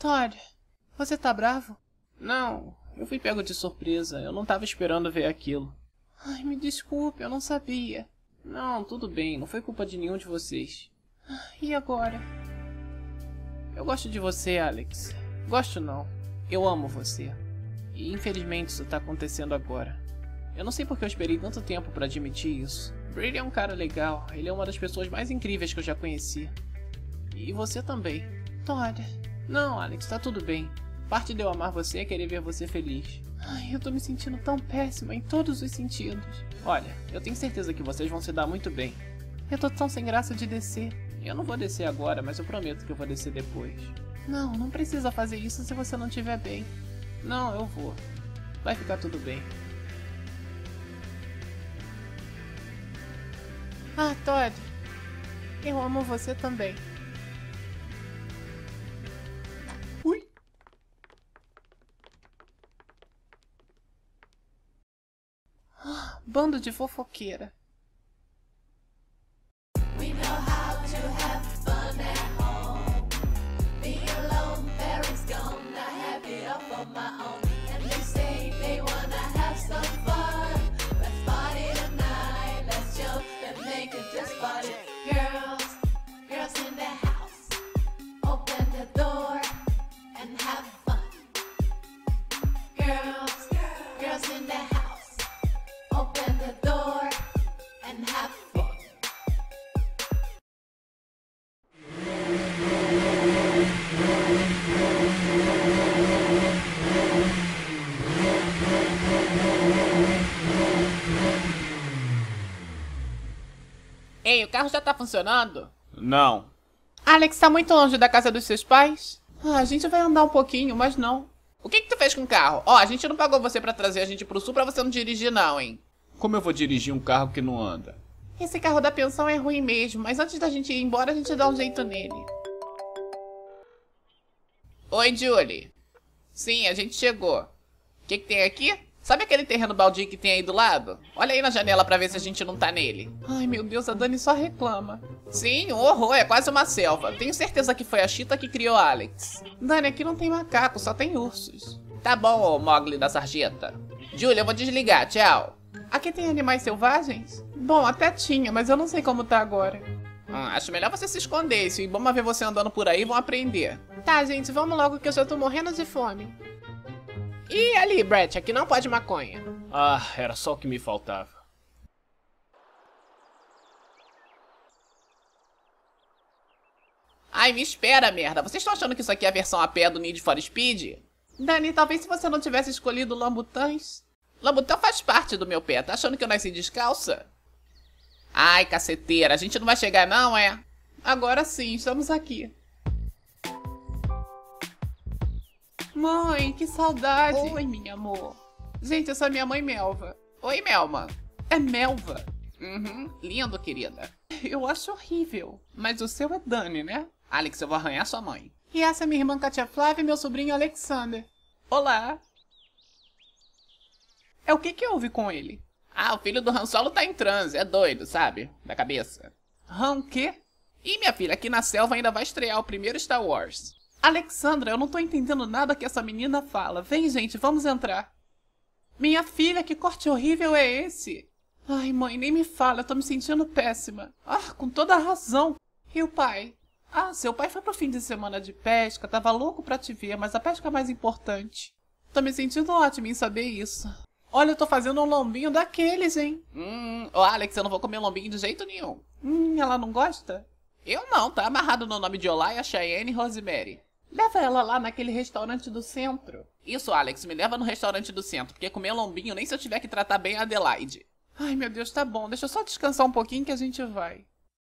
Todd, você tá bravo? Não, eu fui pego de surpresa. Eu não tava esperando ver aquilo. Ai, me desculpe, eu não sabia. Não, tudo bem. Não foi culpa de nenhum de vocês. E agora? Eu gosto de você, Alex. Gosto não. Eu amo você. E infelizmente isso tá acontecendo agora. Eu não sei porque eu esperei tanto tempo pra admitir isso. Brady é um cara legal. Ele é uma das pessoas mais incríveis que eu já conheci. E você também. Todd. Não, Alex, tá tudo bem. Parte de eu amar você é querer ver você feliz. Ai, eu tô me sentindo tão péssima em todos os sentidos. Olha, eu tenho certeza que vocês vão se dar muito bem. Eu tô tão sem graça de descer. Eu não vou descer agora, mas eu prometo que eu vou descer depois. Não, não precisa fazer isso se você não estiver bem. Não, eu vou. Vai ficar tudo bem. Ah, Todd. Eu amo você também. Ui! Bando de fofoqueira. Ei, o carro já tá funcionando? Não. Alex, tá muito longe da casa dos seus pais? Ah, a gente vai andar um pouquinho, mas não. O que tu fez com o carro? Ó, a gente não pagou você pra trazer a gente pro sul pra você não dirigir não, hein? Como eu vou dirigir um carro que não anda? Esse carro da pensão é ruim mesmo, mas antes da gente ir embora, a gente dá um jeito nele. Oi, Julie. Sim, a gente chegou. O que tem aqui? Sabe aquele terreno baldio que tem aí do lado? Olha aí na janela pra ver se a gente não tá nele. Ai, meu Deus, a Dani só reclama. Sim, um horror, é quase uma selva. Tenho certeza que foi a Cheetah que criou Alex. Dani, aqui não tem macaco, só tem ursos. Tá bom, ô Mowgli da sarjeta. Julie, eu vou desligar, tchau. Aqui tem animais selvagens? Bom, até tinha, mas eu não sei como tá agora. Acho melhor você se esconder. Se vamos ver você andando por aí, vão aprender. Tá, gente, vamos logo que eu já tô morrendo de fome. E ali, Brett, aqui não pode maconha. Ah, era só o que me faltava. Ai, me espera, merda. Vocês estão achando que isso aqui é a versão a pé do Need for Speed? Dani, talvez se você não tivesse escolhido Lambutãs. Lambutão faz parte do meu pé. Tá achando que eu nasci descalça? Ai, caceteira. A gente não vai chegar não, é? Agora sim, estamos aqui. Mãe, que saudade. Oi, minha amor. Gente, essa é minha mãe Melva. Oi, Melma. É Melva. Lindo, querida. Eu acho horrível. Mas o seu é Dani, né? Alex, eu vou arranhar sua mãe. E essa é minha irmã Katia Flávia e meu sobrinho Alexander. Olá. É o que houve com ele? Ah, o filho do Han Solo tá em transe. É doido, sabe? Da cabeça. Han o quê? E minha filha, aqui na selva ainda vai estrear o primeiro Star Wars. Alexandra, eu não tô entendendo nada que essa menina fala. Vem, gente, vamos entrar. Minha filha, que corte horrível é esse? Ai, mãe, nem me fala, eu tô me sentindo péssima. Ah, com toda a razão. E o pai? Ah, seu pai foi pro fim de semana de pesca, tava louco pra te ver, mas a pesca é mais importante. Tô me sentindo ótimo em saber isso. Olha, eu tô fazendo um lombinho daqueles, hein? Ô Alex, eu não vou comer lombinho de jeito nenhum. Ela não gosta? Eu não, tá amarrado no nome de Olaya, Cheyenne e Rosemary. Leva ela lá naquele restaurante do centro. Isso, Alex, me leva no restaurante do centro, porque comer lombinho nem se eu tiver que tratar bem a Adelaide. Ai, meu Deus, tá bom. Deixa eu só descansar um pouquinho que a gente vai.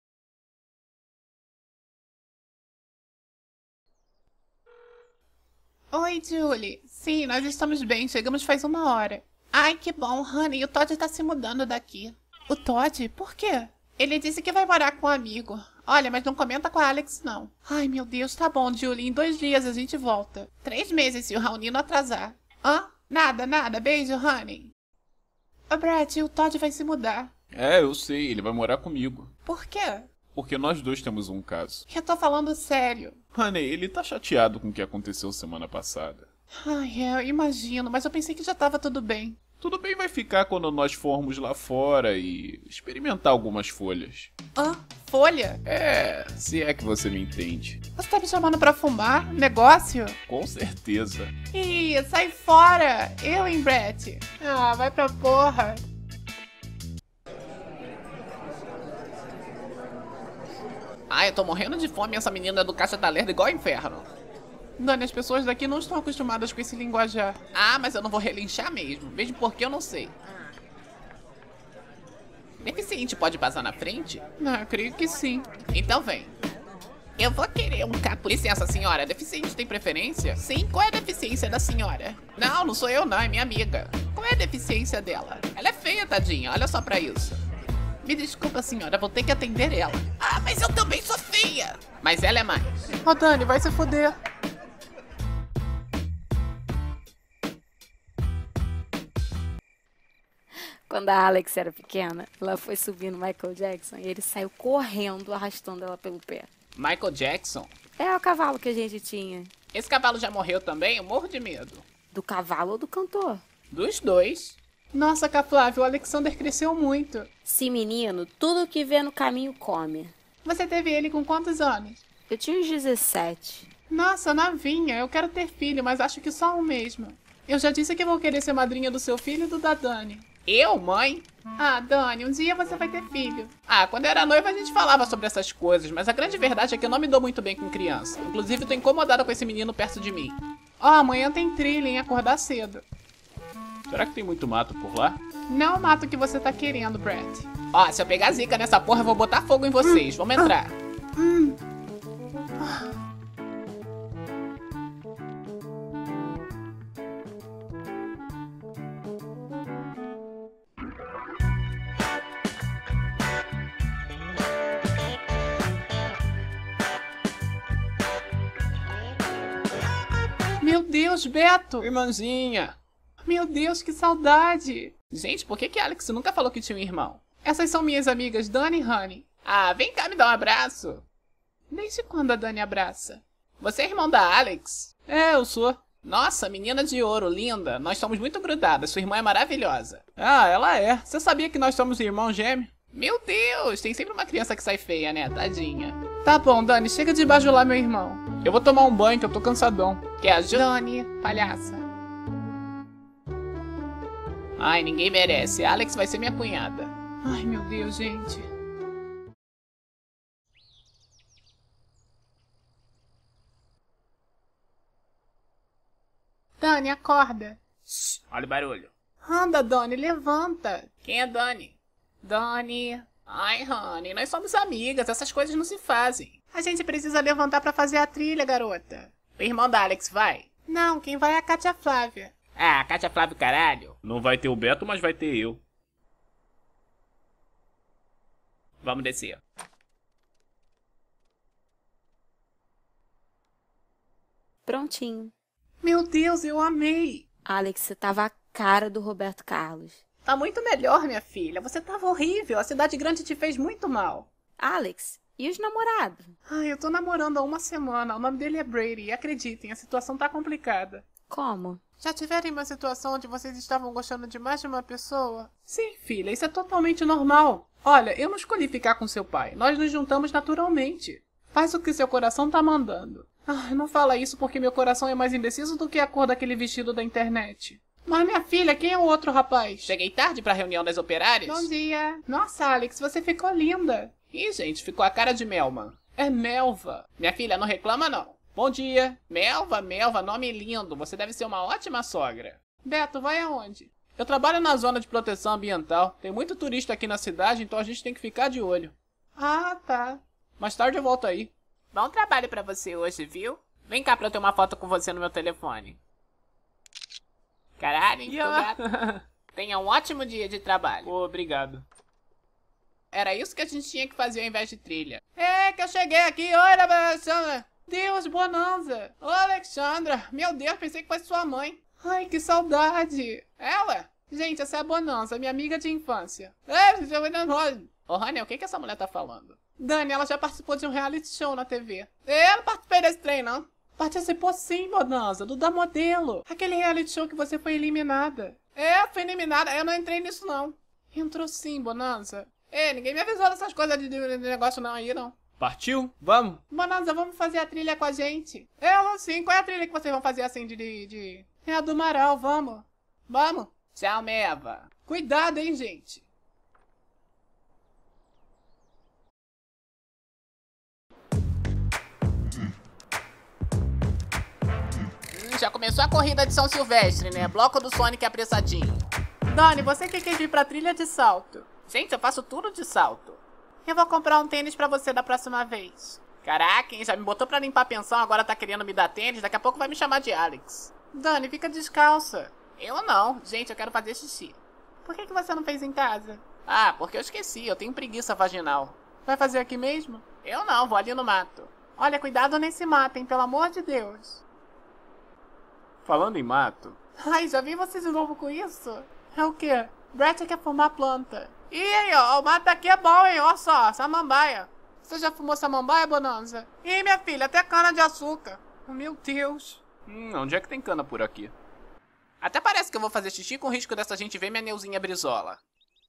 Oi, Julie. Sim, nós estamos bem. Chegamos faz 1 hora. Ai, que bom, Honey. O Todd tá se mudando daqui. O Todd? Por quê? Ele disse que vai morar com um amigo. Olha, mas não comenta com a Alex, não. Ai, meu Deus, tá bom, Julie. Em 2 dias a gente volta. 3 meses se o Raoni não atrasar. Hã? Nada, nada. Beijo, Honey. Ô, Brett, o Todd vai se mudar. É, eu sei, ele vai morar comigo. Por quê? Porque nós dois temos um caso. Eu tô falando sério. Honey, ele tá chateado com o que aconteceu semana passada. Ai, eu imagino, mas eu pensei que já tava tudo bem. Tudo bem vai ficar quando nós formos lá fora e experimentar algumas folhas. Hã? Folha? É, se é que você me entende. Você tá me chamando pra fumar? Negócio? Com certeza. Ih, sai fora! Eu, hein, Brett? Ah, vai pra porra! Ai, eu tô morrendo de fome e essa menina do caixa tá lerda igual inferno. Dani, as pessoas daqui não estão acostumadas com esse linguajar. Ah, mas eu não vou relinchar mesmo, mesmo porque eu não sei. Deficiente pode passar na frente? Não, eu creio que sim. Então vem. Eu vou querer um capo. Licença, senhora. Deficiente tem preferência? Sim, qual é a deficiência da senhora? Não, não sou eu não, é minha amiga. Qual é a deficiência dela? Ela é feia, tadinha, olha só pra isso. Me desculpa, senhora, vou ter que atender ela. Ah, mas eu também sou feia. Mas ela é mais. Ô, Dani, vai se foder. Quando a Alex era pequena, ela foi subir no Michael Jackson e ele saiu correndo, arrastando ela pelo pé. Michael Jackson? É o cavalo que a gente tinha. Esse cavalo já morreu também? Eu morro de medo. Do cavalo ou do cantor? Dos dois. Nossa, Flávio, o Alexander cresceu muito. Esse menino, tudo que vê no caminho come. Você teve ele com quantos anos? Eu tinha uns 17. Nossa, novinha, eu quero ter filho, mas acho que só um mesmo. Eu já disse que vou querer ser madrinha do seu filho e do da Dani. Eu, mãe? Ah, Dani, um dia você vai ter filho. Ah, quando eu era noiva a gente falava sobre essas coisas, mas a grande verdade é que eu não me dou muito bem com criança. Inclusive, tô incomodada com esse menino perto de mim. Ó, amanhã tem trilha, hein? Acordar cedo. Será que tem muito mato por lá? Não é o mato que você tá querendo, Brett. Ó, se eu pegar zica nessa porra, eu vou botar fogo em vocês. Vamos entrar. Meu Deus, Beto! Irmãzinha. Meu Deus, que saudade! Gente, por que Alex nunca falou que tinha um irmão? Essas são minhas amigas Dani e Honey. Ah, vem cá me dar um abraço. Desde quando a Dani abraça? Você é irmão da Alex? É, eu sou. Nossa, menina de ouro, linda. Nós somos muito grudadas. Sua irmã é maravilhosa. Ah, ela é. Você sabia que nós somos irmãos gêmeos? Meu Deus, tem sempre uma criança que sai feia, né? Tadinha. Tá bom, Dani, chega de bajular meu irmão. Eu vou tomar um banho que eu tô cansadão. Quer ajuda? Dani, palhaça. Ai, ninguém merece. A Alex vai ser minha cunhada. Ai, meu Deus, gente. Dani, acorda. Shhh, olha o barulho. Anda, Dani, levanta. Quem é Dani? Dani. Ai, Honey, nós somos amigas. Essas coisas não se fazem. A gente precisa levantar pra fazer a trilha, garota. O irmão da Alex vai? Não, quem vai é a Kátia Flávia. Ah, Kátia Flávio, caralho. Não vai ter o Beto, mas vai ter eu. Vamos descer. Prontinho. Meu Deus, eu amei. Alex, você tava a cara do Roberto Carlos. Tá muito melhor, minha filha. Você tava horrível. A cidade grande te fez muito mal. Alex, e os namorados? Ai, eu tô namorando há uma semana. O nome dele é Brady. E acreditem, a situação tá complicada. Como? Já tiveram uma situação onde vocês estavam gostando de mais de uma pessoa? Sim, filha, isso é totalmente normal. Olha, eu não escolhi ficar com seu pai. Nós nos juntamos naturalmente. Faz o que seu coração tá mandando. Ai, não fala isso porque meu coração é mais indeciso do que a cor daquele vestido da internet. Mas, minha filha, quem é o outro rapaz? Cheguei tarde pra reunião das operárias? Bom dia. Nossa, Alex, você ficou linda. Ih, gente, ficou a cara de Melman. É Melva. Minha filha, não reclama não. Bom dia. Melva, nome lindo. Você deve ser uma ótima sogra. Beto, vai aonde? Eu trabalho na zona de proteção ambiental. Tem muito turista aqui na cidade, então a gente tem que ficar de olho. Ah, tá. Mais tarde eu volto aí. Bom trabalho pra você hoje, viu? Vem cá pra eu ter uma foto com você no meu telefone. Caralho, hein? Yeah. Tenha um ótimo dia de trabalho. Obrigado. Era isso que a gente tinha que fazer ao invés de trilha. É que eu cheguei aqui. Olha, Alexandra. Deus, Bonanza. Ô, Alexandra. Meu Deus, pensei que fosse sua mãe. Ai, que saudade. Ela? Gente, essa é a Bonanza, minha amiga de infância. Ô, Rani, o que essa mulher tá falando? Dani, ela já participou de um reality show na TV. Eu não participei desse trem, não. Participou sim, Bonanza, do Da Modelo. Aquele reality show que você foi eliminada. Fui eliminada. Eu não entrei nisso, não. Entrou sim, Bonanza. Ninguém me avisou dessas coisas de negócio não aí, não. Partiu? Vamos? Bonanza, vamos fazer a trilha com a gente. Eu vou sim. Qual é a trilha que vocês vão fazer assim É a do Amaral, vamos. Vamos. Tchau, Meva. Cuidado, hein, gente. Já começou a corrida de São Silvestre, né? Bloco do Sonic apressadinho. Dani, você que quer vir pra trilha de salto. Gente, eu faço tudo de salto. Eu vou comprar um tênis pra você da próxima vez. Caraca, hein? Já me botou pra limpar a pensão, agora tá querendo me dar tênis, daqui a pouco vai me chamar de Alex. Dani, fica descalça. Eu não. Gente, eu quero fazer xixi. Por que você não fez em casa? Ah, porque eu esqueci, eu tenho preguiça vaginal. Vai fazer aqui mesmo? Eu não, vou ali no mato. Olha, cuidado nesse mato, hein? Pelo amor de Deus. Falando em mato, Ai, já vi você de novo com isso? É o quê? Brett quer fumar planta. Ih, aí, ó, o mato aqui é bom, hein? Olha só, samambaia. Você já fumou samambaia, Bonanza? Ih, minha filha, até cana de açúcar. Meu Deus. onde é que tem cana por aqui? Até parece que eu vou fazer xixi com risco dessa gente ver minha Neuzinha Brizola.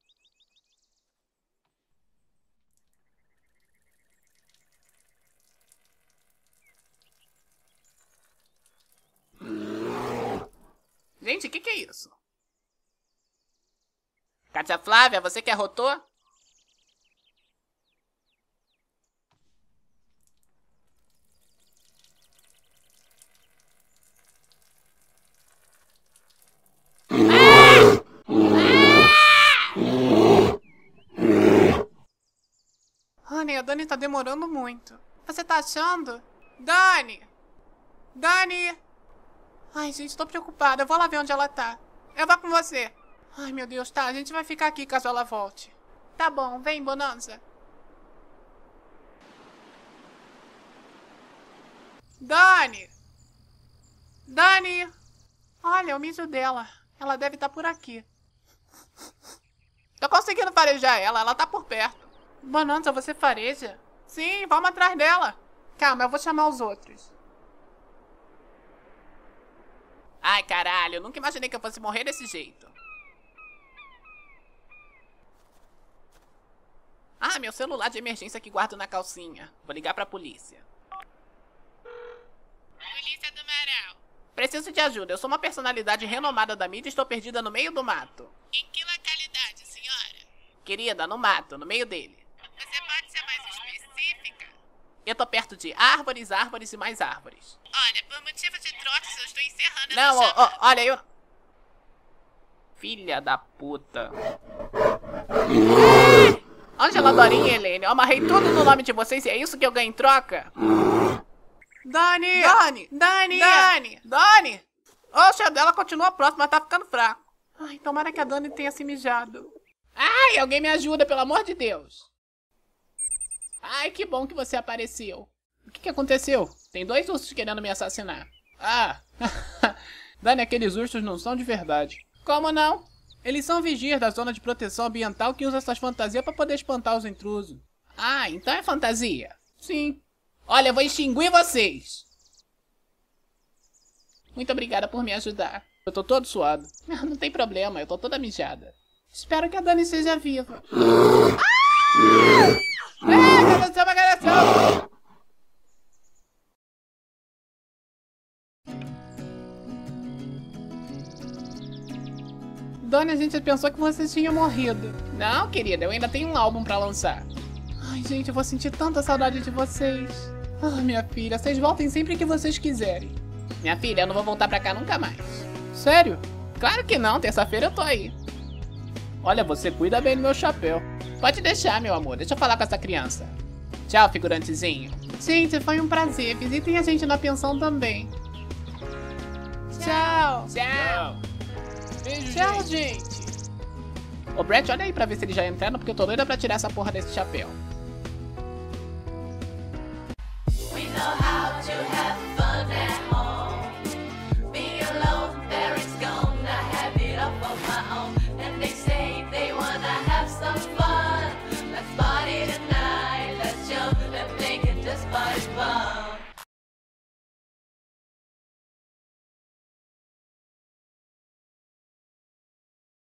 Gente, o que é isso? Kátia Flávia, você que arrotou? Honey, a Dani tá demorando muito. Você tá achando? Dani! Dani! Ai, gente, tô preocupada. Eu vou lá ver onde ela tá. Eu vou com você. Ai, meu Deus, tá. A gente vai ficar aqui caso ela volte. Tá bom, vem, Bonanza. Dani! Dani! Olha, o mijo dela. Ela deve estar por aqui. Tô conseguindo farejar ela, ela tá por perto. Bonanza, você fareja? Sim, vamos atrás dela. Calma, eu vou chamar os outros. Ai, caralho, eu nunca imaginei que eu fosse morrer desse jeito. Ah, meu celular de emergência que guardo na calcinha. Vou ligar pra polícia. Polícia do Amaral. Preciso de ajuda, eu sou uma personalidade renomada da mídia e estou perdida no meio do mato. Em que localidade, senhora? Querida, no mato, no meio dele. Você pode ser mais específica? Eu tô perto de árvores, árvores e mais árvores. Olha, por motivo de trotes, eu estou encerrando Não, essa chamada. olha, eu... Filha da puta. Angela, Dorinha e Helene, eu amarrei tudo no nome de vocês e é isso que eu ganho em troca? Dani! Dani! Dani! Dani! Dani! O cheiro dela continua próximo, mas tá ficando fraco. Ai, tomara que a Dani tenha se mijado. Ai, alguém me ajuda, pelo amor de Deus. Ai, que bom que você apareceu. O que aconteceu? Tem 2 ursos querendo me assassinar. Ah, Dani, aqueles ursos não são de verdade. como não? Eles são vigias da zona de proteção ambiental que usam essas fantasias pra poder espantar os intrusos. Ah, então é fantasia? Sim. Olha, eu vou extinguir vocês. Muito obrigada por me ajudar. Eu tô todo suado. Não tem problema, eu tô toda mijada. Espero que a Dani seja viva. Aconteceu uma agressão! Dani, a gente pensou que você tinha morrido. Não, querida, eu ainda tenho um álbum pra lançar. Ai, gente, eu vou sentir tanta saudade de vocês. Ah, minha filha, vocês voltem sempre que vocês quiserem. Minha filha, eu não vou voltar pra cá nunca mais. Sério? Claro que não, terça-feira eu tô aí. Olha, você cuida bem do meu chapéu. Pode deixar, meu amor, deixa eu falar com essa criança. Tchau, figurantezinho. Gente, foi um prazer. Visitem a gente na pensão também. Tchau. Tchau. Beijo, Tchau, gente. gente. Ô, Brett, olha aí pra ver se eles já entraram, porque eu tô doida pra tirar essa porra desse chapéu.